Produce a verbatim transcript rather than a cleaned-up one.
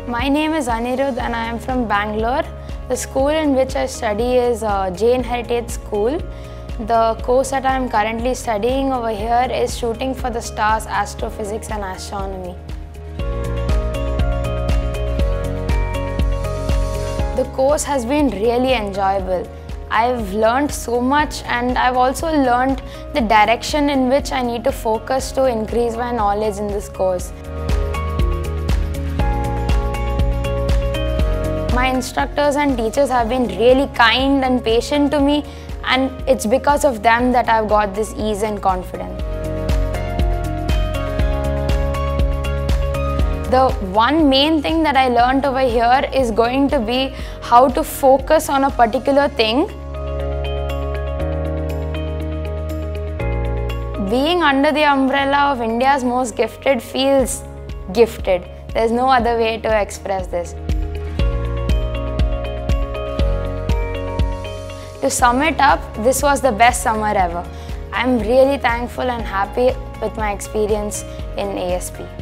My name is Anirudh and I am from Bangalore. The school in which I study is uh, Jain Heritage School. The course that I am currently studying over here is Shooting for the Stars, Astrophysics and Astronomy. The course has been really enjoyable. I've learned so much, and I've also learned the direction in which I need to focus to increase my knowledge in this course. My instructors and teachers have been really kind and patient to me, and it's because of them that I've got this ease and confidence. The one main thing that I learned over here is going to be how to focus on a particular thing. Being under the umbrella of India's most gifted feels gifted. There's no other way to express this. To sum it up, this was the best summer ever. I'm really thankful and happy with my experience in A S P.